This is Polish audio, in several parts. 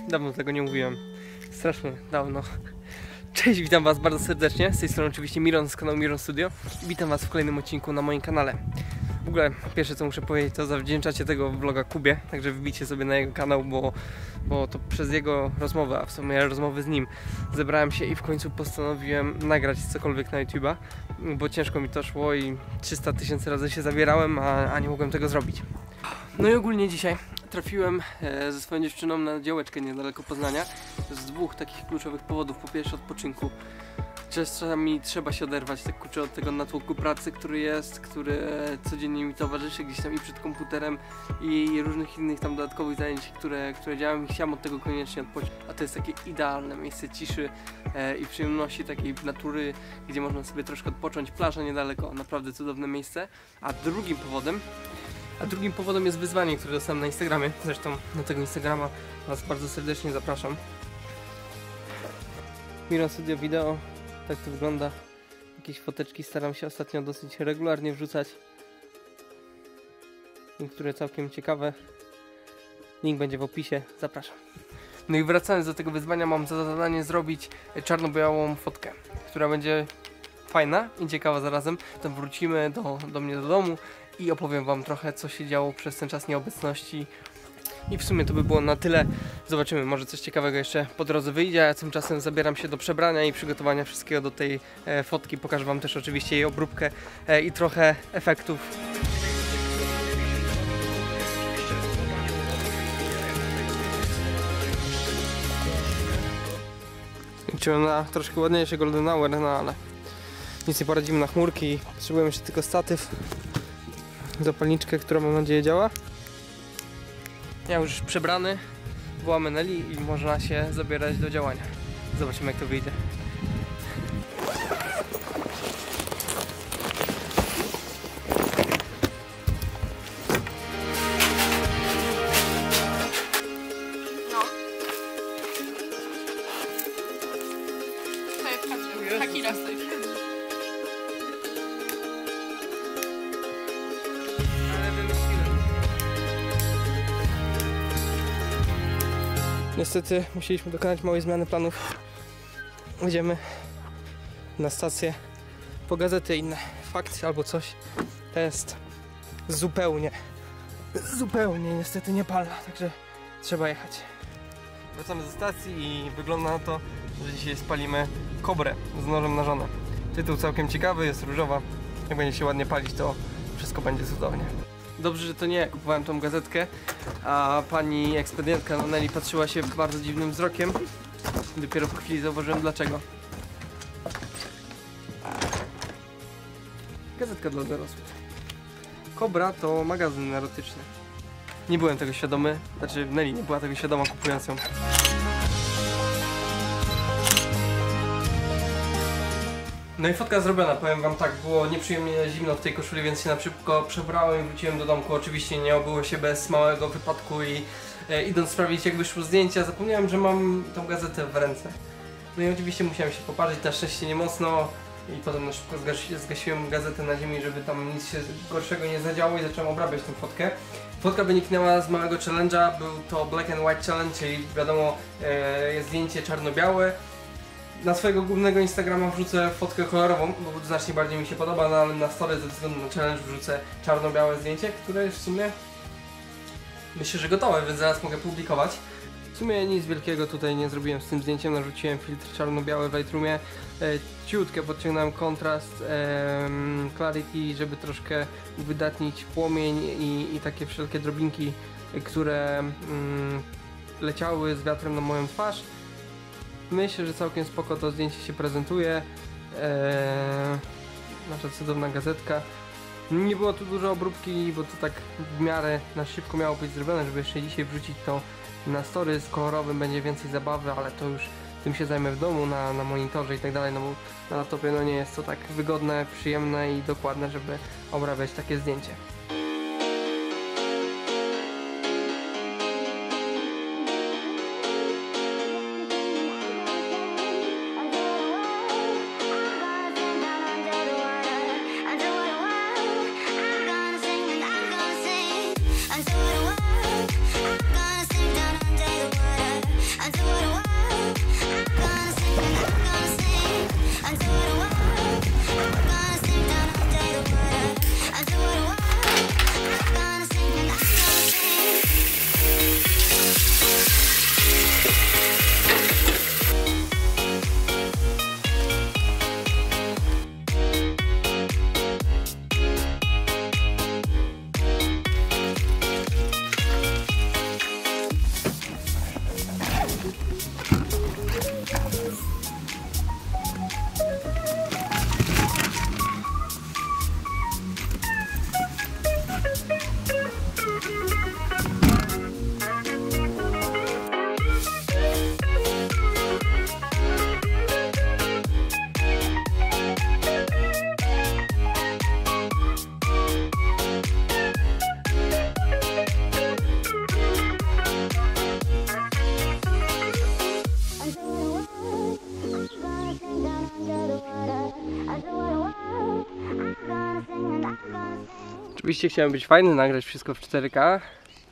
Dawno tego nie mówiłem. Strasznie dawno. Cześć, witam was bardzo serdecznie. Z tej strony oczywiście Miron z kanału Miron Studio. Witam was w kolejnym odcinku na moim kanale. W ogóle pierwsze co muszę powiedzieć, to zawdzięczacie tego vloga Kubie. Także wbijcie sobie na jego kanał, bo to przez jego rozmowę, a w sumie rozmowy z nim zebrałem się i w końcu postanowiłem nagrać cokolwiek na YouTube'a, bo ciężko mi to szło i 300 000 razy się zabierałem, a nie mogłem tego zrobić. No i ogólnie dzisiaj trafiłem ze swoją dziewczyną na działeczkę niedaleko Poznania z dwóch takich kluczowych powodów. Po pierwsze odpoczynku. Czasami trzeba się oderwać tak kurczę od tego natłoku pracy, który codziennie mi towarzyszy gdzieś tam i przed komputerem i różnych innych tam dodatkowych zajęć, które działam i chciałem od tego koniecznie odpocząć. A to jest takie idealne miejsce ciszy i przyjemności takiej natury, gdzie można sobie troszkę odpocząć. Plaża niedaleko, naprawdę cudowne miejsce. A drugim powodem jest wyzwanie, które dostałem na Instagramie. Zresztą na tego Instagrama was bardzo serdecznie zapraszam. Miron Studio Video, tak to wygląda. Jakieś foteczki staram się ostatnio dosyć regularnie wrzucać. Niektóre całkiem ciekawe. Link będzie w opisie, zapraszam. No i wracając do tego wyzwania, mam za zadanie zrobić czarno-białą fotkę, która będzie fajna i ciekawa zarazem. Potem wrócimy do mnie do domu i opowiem wam trochę, co się działo przez ten czas nieobecności. I w sumie to by było na tyle. Zobaczymy, może coś ciekawego jeszcze po drodze wyjdzie, a ja tymczasem zabieram się do przebrania i przygotowania wszystkiego do tej fotki. Pokażę wam też oczywiście jej obróbkę i trochę efektów. Liczyłem na troszkę ładniejszy golden hour, no ale nic nie poradzimy na chmurki. Potrzebujemy jeszcze tylko statyw, zapalniczkę, która mam nadzieję działa. Ja już przebrany, wołamy Nelly i można się zabierać do działania. Zobaczymy, jak to wyjdzie. Taki raz tutaj wszedł. Niestety musieliśmy dokonać małej zmiany planów. Idziemy na stację po gazety inne fakty albo coś. To jest zupełnie niestety niepalna, także trzeba jechać. Wracamy ze stacji i wygląda na to, że dzisiaj spalimy kobrę z nożem na żonę. Tytuł całkiem ciekawy, jest różowa. Jak będzie się ładnie palić, to wszystko będzie cudownie. Dobrze, że to nie ja kupowałem tą gazetkę, a pani ekspedientka Nelly patrzyła się bardzo dziwnym wzrokiem. Dopiero po chwili zauważyłem dlaczego. Gazetka dla dorosłych. Kobra to magazyn erotyczny. Nie byłem tego świadomy, znaczy Nelly nie była tego świadoma kupując ją. No i fotka zrobiona, powiem wam tak, było nieprzyjemnie zimno w tej koszuli, więc się na szybko przebrałem i wróciłem do domku. Oczywiście nie obyło się bez małego wypadku i idąc sprawdzić jak wyszło zdjęcia, zapomniałem, że mam tą gazetę w ręce. No i oczywiście musiałem się poparzyć, na szczęście nie mocno i potem na szybko zgasiłem gazetę na ziemi, żeby tam nic się gorszego nie zadziało i zacząłem obrabiać tę fotkę. Fotka wyniknęła z małego challenge'a, był to Black and White Challenge, czyli wiadomo jest zdjęcie czarno-białe. Na swojego głównego Instagrama wrzucę fotkę kolorową, bo znacznie bardziej mi się podoba, no ale na story ze względu na challenge wrzucę czarno-białe zdjęcie, które jest w sumie myślę, że gotowe, więc zaraz mogę publikować. W sumie nic wielkiego tutaj nie zrobiłem z tym zdjęciem, narzuciłem filtr czarno-biały w Lightroomie, ciutkę podciągnąłem kontrast, clarity, żeby troszkę uwydatnić płomień i takie wszelkie drobinki, które leciały z wiatrem na moją twarz. Myślę, że całkiem spoko to zdjęcie się prezentuje. Nasza cudowna gazetka. Nie było tu dużo obróbki, bo to tak w miarę na szybko miało być zrobione, żeby jeszcze dzisiaj wrzucić to na story. Z kolorowym będzie więcej zabawy, ale to już tym się zajmę w domu, na monitorze i tak dalej, no bo na laptopie no nie jest to tak wygodne, przyjemne i dokładne, żeby obrabiać takie zdjęcie. Under the water, I'm gonna sink down under the water. Oczywiście chciałem być fajny, nagrać wszystko w 4K.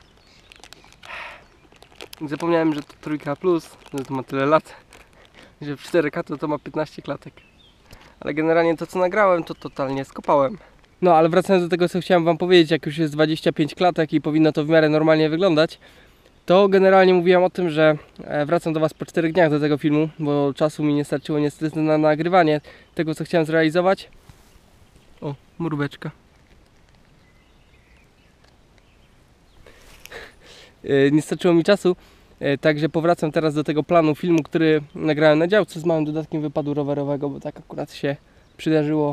Zapomniałem, że to trójka plus, że to ma tyle lat, że w 4K to ma 15 klatek. Ale generalnie to co nagrałem to totalnie skopałem. No ale wracając do tego co chciałem wam powiedzieć, jak już jest 25 klatek i powinno to w miarę normalnie wyglądać, to generalnie mówiłem o tym, że wracam do was po 4 dniach do tego filmu, bo czasu mi nie starczyło niestety na nagrywanie tego co chciałem zrealizować. O, mróweczka. Nie starczyło mi czasu, także powracam teraz do tego planu filmu, który nagrałem na działce z małym dodatkiem wypadu rowerowego, bo tak akurat się przydarzyło.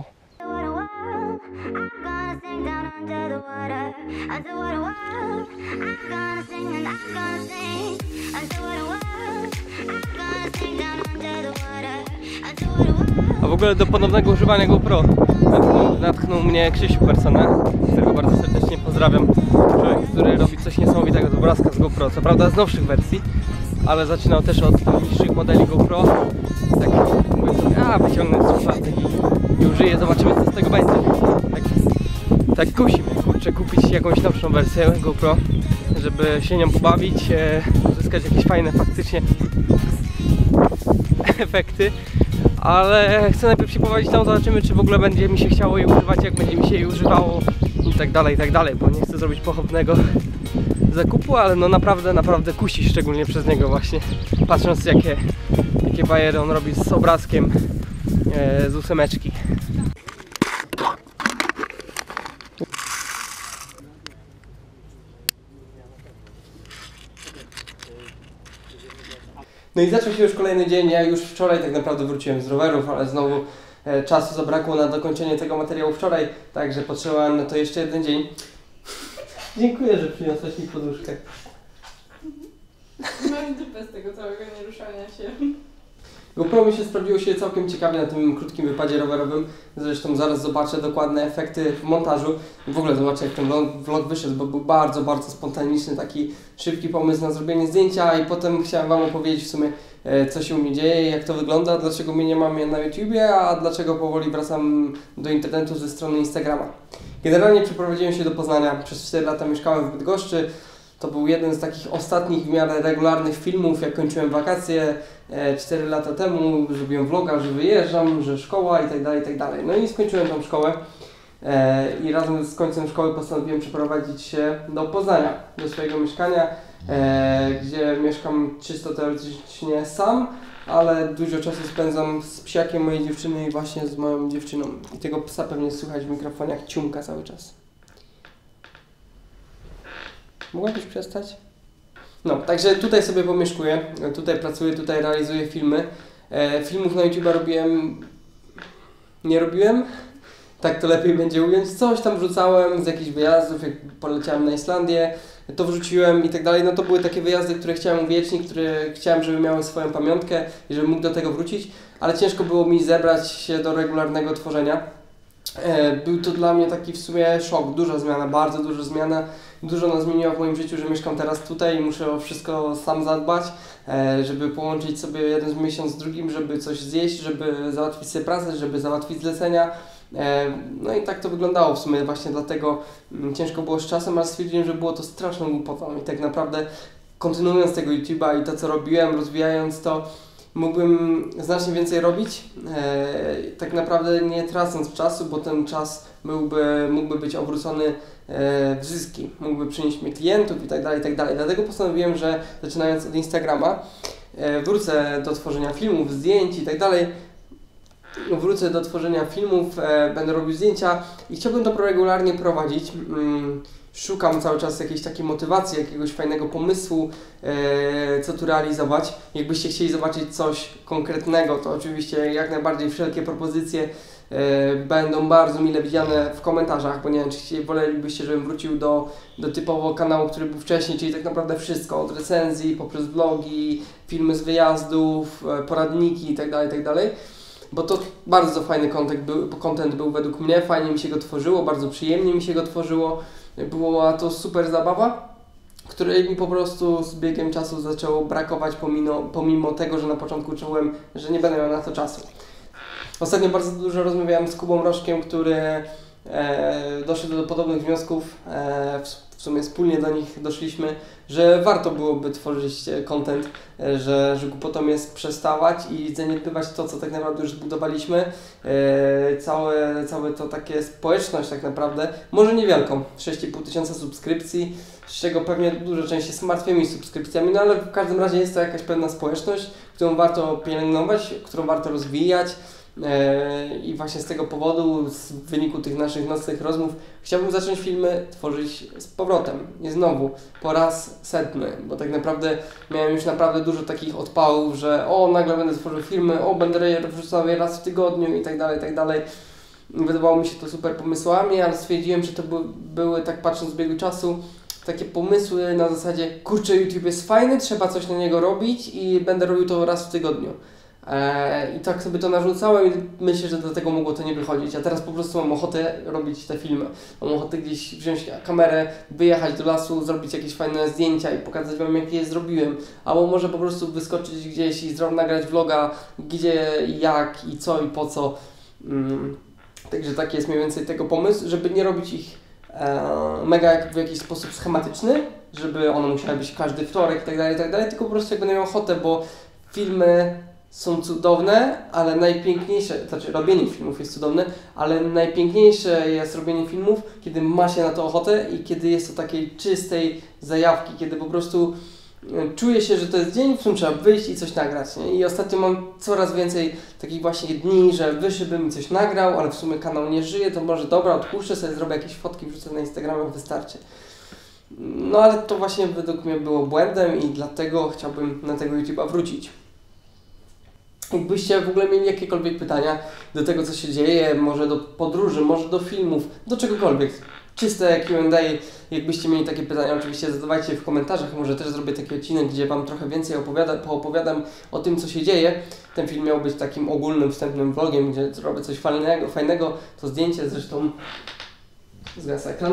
A w ogóle do ponownego używania GoPro natchnął mnie Krzysiu Persona, którego bardzo serdecznie pozdrawiam. Człowiek, który robi coś niesamowitego z obrazka z GoPro, co prawda z nowszych wersji, ale zaczynał też od niższych modeli GoPro. Tak mówię sobie, wyciągnę z szuflady i użyję, zobaczymy co z tego będzie. Tak kusi mnie, kurczę, kupić jakąś nowszą wersję GoPro, żeby się nią pobawić, uzyskać jakieś fajne faktycznie efekty. Ale chcę najpierw się pobawić tą, zobaczymy czy w ogóle będzie mi się chciało jej używać, jak będzie mi się jej używało i tak dalej, bo nie chcę zrobić pochopnego zakupu, ale no naprawdę kusi, szczególnie przez niego właśnie, patrząc jakie bajery on robi z obrazkiem z 8. No i zaczął się już kolejny dzień, ja już wczoraj tak naprawdę wróciłem z rowerów, ale znowu czasu zabrakło na dokończenie tego materiału wczoraj, także potrzebowałem na to jeszcze jeden dzień. Dziękuję, że przyniosłeś mi poduszkę. Mam dupę z tego całego nieruszania się. GoPro mi się sprawdziło się całkiem ciekawie na tym krótkim wypadzie rowerowym. Zresztą zaraz zobaczę dokładne efekty w montażu. I w ogóle zobaczę jak ten vlog wyszedł, bo był bardzo spontaniczny, taki szybki pomysł na zrobienie zdjęcia i potem chciałem wam opowiedzieć w sumie co się u mnie dzieje, jak to wygląda, dlaczego mnie nie mam na YouTubie, a dlaczego powoli wracam do internetu ze strony Instagrama. Generalnie przeprowadziłem się do Poznania, przez 4 lata mieszkałem w Bydgoszczy. To był jeden z takich ostatnich w miarę regularnych filmów, jak kończyłem wakacje 4 lata temu, zrobiłem vloga, że wyjeżdżam, że szkoła i tak dalej. No i skończyłem tą szkołę i razem z końcem szkoły postanowiłem przeprowadzić się do Poznania, do swojego mieszkania, gdzie mieszkam czysto teoretycznie sam, ale dużo czasu spędzam z psiakiem mojej dziewczyny i właśnie z moją dziewczyną. I tego psa pewnie słychać w mikrofonie jak ciumka cały czas. Mogłabyś przestać? No, także tutaj sobie pomieszkuję, tutaj pracuję, tutaj realizuję filmy. Filmów na YouTube nie robiłem, tak to lepiej będzie ująć. Coś tam wrzucałem z jakichś wyjazdów, jak poleciałem na Islandię, to wrzuciłem i tak dalej. No to były takie wyjazdy, które chciałem uwiecznić, które chciałem, żeby miały swoją pamiątkę i żebym mógł do tego wrócić, ale ciężko było mi zebrać się do regularnego tworzenia. Był to dla mnie taki w sumie szok, duża zmiana, bardzo duża zmiana. Dużo nas zmieniło w moim życiu, że mieszkam teraz tutaj i muszę o wszystko sam zadbać, żeby połączyć sobie jeden miesiąc z drugim, żeby coś zjeść, żeby załatwić sobie pracę, żeby załatwić zlecenia. No i tak to wyglądało w sumie, właśnie dlatego ciężko było z czasem, ale stwierdziłem, że było to straszną głupotą i tak naprawdę kontynuując tego YouTube'a i to co robiłem, rozwijając to, mógłbym znacznie więcej robić, tak naprawdę nie tracąc czasu, bo ten czas mógłby być obrócony w zyski, mógłby przynieść mi klientów i tak dalej. Dlatego postanowiłem, że zaczynając od Instagrama wrócę do tworzenia filmów, zdjęć i tak dalej. Wrócę do tworzenia filmów, będę robił zdjęcia i chciałbym to regularnie prowadzić. Szukam cały czas jakiejś takiej motywacji, jakiegoś fajnego pomysłu, co tu realizować. Jakbyście chcieli zobaczyć coś konkretnego, to oczywiście jak najbardziej wszelkie propozycje będą bardzo mile widziane w komentarzach, bo nie wiem, czy wolelibyście, żebym wrócił do typowo kanału, który był wcześniej, czyli tak naprawdę wszystko, od recenzji, poprzez vlogi, filmy z wyjazdów, poradniki itd. Bo to bardzo fajny content był według mnie, fajnie mi się go tworzyło, bardzo przyjemnie mi się go tworzyło. Była to super zabawa, której mi po prostu z biegiem czasu zaczęło brakować pomimo tego, że na początku czułem, że nie będę miał na to czasu. Ostatnio bardzo dużo rozmawiałem z Kubą Rożkiem, który doszedł do podobnych wniosków, w sumie wspólnie do nich doszliśmy, że warto byłoby tworzyć content, że głupotą jest przestawać i zaniedbywać to, co tak naprawdę już zbudowaliśmy. Całe to takie społeczność tak naprawdę, może niewielką, 6,5 tysiąca subskrypcji, z czego pewnie duża część jest martwymi subskrypcjami, no ale w każdym razie jest to jakaś pewna społeczność, którą warto pielęgnować, którą warto rozwijać. I właśnie z tego powodu, w wyniku tych naszych nocnych rozmów, chciałbym zacząć filmy tworzyć z powrotem i znowu, po raz 100, bo tak naprawdę miałem już naprawdę dużo takich odpałów, że nagle będę tworzył filmy, będę wrzucał je raz w tygodniu i tak dalej, i tak dalej. Wydawało mi się to super pomysłami, ale stwierdziłem, że to były, tak patrząc z biegu czasu, takie pomysły na zasadzie, kurczę, YouTube jest fajny, trzeba coś na niego robić i będę robił to raz w tygodniu. I tak sobie to narzucałem i myślę, że do tego mogło to nie wychodzić. A teraz po prostu mam ochotę robić te filmy. Mam ochotę gdzieś wziąć kamerę, wyjechać do lasu, zrobić jakieś fajne zdjęcia i pokazać Wam, jak je zrobiłem. Albo może po prostu wyskoczyć gdzieś i nagrać vloga, gdzie, jak i co i po co. Także taki jest mniej więcej tego pomysł, żeby nie robić ich mega w jakiś sposób schematyczny, żeby one musiały być każdy wtorek i tak dalej, tylko po prostu jak będę miał ochotę, bo filmy są cudowne, ale najpiękniejsze, znaczy robienie filmów jest cudowne, ale najpiękniejsze jest robienie filmów, kiedy ma się na to ochotę i kiedy jest to takiej czystej zajawki, kiedy po prostu czuję się, że to jest dzień, w którym trzeba wyjść i coś nagrać, nie? I ostatnio mam coraz więcej takich właśnie dni, że wyszedłbym i coś nagrał, ale w sumie kanał nie żyje, to może dobra, odpuszczę sobie, zrobię jakieś fotki, wrzucę na Instagramie, wystarczy. No ale to właśnie według mnie było błędem i dlatego chciałbym na tego YouTube'a wrócić. Jakbyście w ogóle mieli jakiekolwiek pytania do tego, co się dzieje, może do podróży, może do filmów, do czegokolwiek, czyste Q&A, jakbyście mieli takie pytania, oczywiście zadawajcie je w komentarzach, może też zrobię taki odcinek, gdzie Wam trochę więcej poopowiadam o tym, co się dzieje. Ten film miał być takim ogólnym, wstępnym vlogiem, gdzie zrobię coś fajnego, to zdjęcie, zresztą zgasł ekran.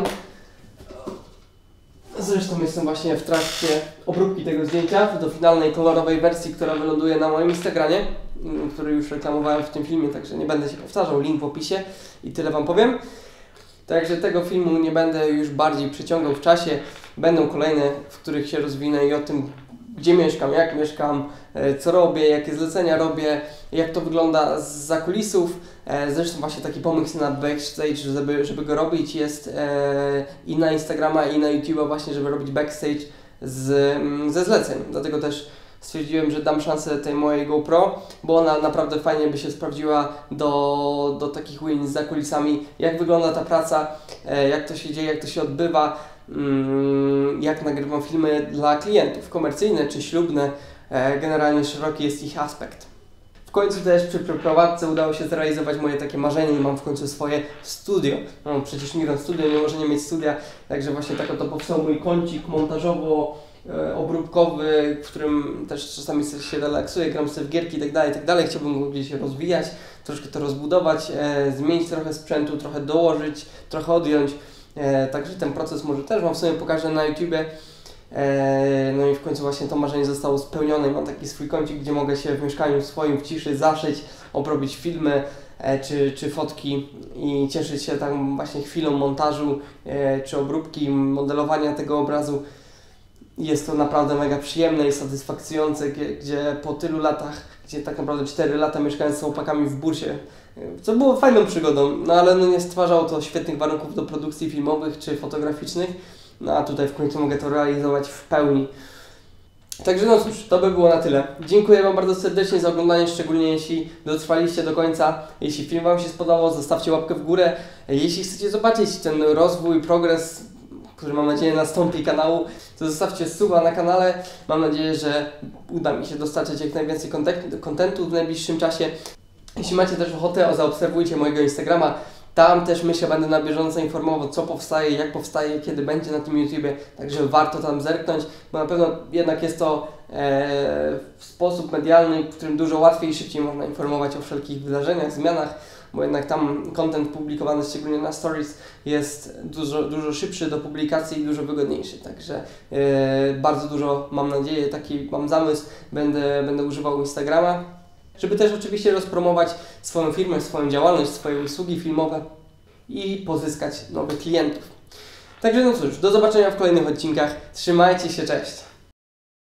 Zresztą jestem właśnie w trakcie obróbki tego zdjęcia do finalnej kolorowej wersji, która wyląduje na moim Instagramie, który już reklamowałem w tym filmie, także nie będę się powtarzał, link w opisie i tyle Wam powiem. Także tego filmu nie będę już bardziej przeciągał w czasie, będą kolejne, w których się rozwinę i o tym, gdzie mieszkam, jak mieszkam, co robię, jakie zlecenia robię, jak to wygląda zza kulisów. Zresztą właśnie taki pomysł na backstage, żeby go robić jest i na Instagrama, i na YouTube'a właśnie, żeby robić backstage ze zleceń. Dlatego też stwierdziłem, że dam szansę tej mojej GoPro, bo ona naprawdę fajnie by się sprawdziła do takich ujęć za kulisami, jak wygląda ta praca, jak to się dzieje, jak to się odbywa, jak nagrywam filmy dla klientów, komercyjne czy ślubne, generalnie szeroki jest ich aspekt. W końcu też przy przeprowadzce udało się zrealizować moje takie marzenie i mam w końcu swoje studio. No przecież Miron Studio nie może nie mieć studia, także właśnie tak oto powstał mój kącik montażowo-obróbkowy, w którym też czasami się relaksuję, gram sobie w gierki i tak dalej. Chciałbym go gdzieś rozwijać, troszkę to rozbudować, zmienić trochę sprzętu, trochę dołożyć, trochę odjąć. Także ten proces może też Wam w sumie pokażę na YouTubie. No i w końcu właśnie to marzenie zostało spełnione i mam taki swój kącik, gdzie mogę się w mieszkaniu swoim w ciszy zaszyć, obrobić filmy czy fotki i cieszyć się tam właśnie chwilą montażu czy obróbki, modelowania tego obrazu. Jest to naprawdę mega przyjemne i satysfakcjonujące, gdzie po tylu latach, gdzie tak naprawdę 4 lata mieszkałem z chłopakami w busie, co było fajną przygodą, no ale nie stwarzało to świetnych warunków do produkcji filmowych czy fotograficznych, no a tutaj w końcu mogę to realizować w pełni. Także no cóż, to by było na tyle. Dziękuję Wam bardzo serdecznie za oglądanie, szczególnie jeśli dotrwaliście do końca. Jeśli film Wam się spodobał, zostawcie łapkę w górę. Jeśli chcecie zobaczyć ten rozwój, progres, który mam nadzieję nastąpi kanału, to zostawcie suba na kanale. Mam nadzieję, że uda mi się dostarczyć jak najwięcej kontentu w najbliższym czasie. Jeśli macie też ochotę, zaobserwujcie mojego Instagrama. Tam też myślę, będę na bieżąco informował, co powstaje, jak powstaje, kiedy będzie na tym YouTubie. Także warto tam zerknąć, bo na pewno jednak jest to sposób medialny, w którym dużo łatwiej i szybciej można informować o wszelkich wydarzeniach, zmianach, bo jednak tam content publikowany, szczególnie na stories, jest dużo szybszy do publikacji i dużo wygodniejszy. Także bardzo dużo, mam nadzieję, taki mam zamysł, będę używał Instagrama, żeby też oczywiście rozpromować swoją firmę, swoją działalność, swoje usługi filmowe. i pozyskać nowych klientów. Także no cóż, do zobaczenia w kolejnych odcinkach. Trzymajcie się, cześć!